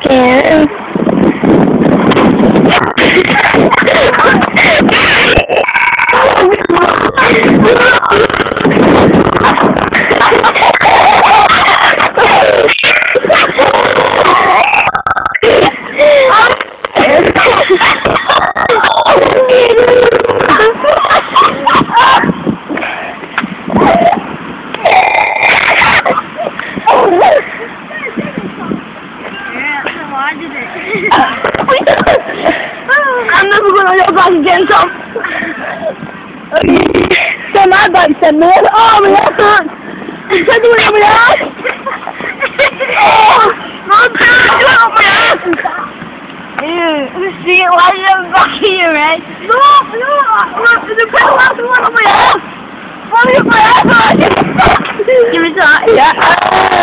Yeah. I'm never gonna go back again, Tom. So my butt said, man, oh, my ass hurts. You said you went my ass? Oh, my back, my ass. Ew, see, why did you back here, right? No, look, the pedal has one on my ass. Why did my ass hurt? Give me that. Yeah.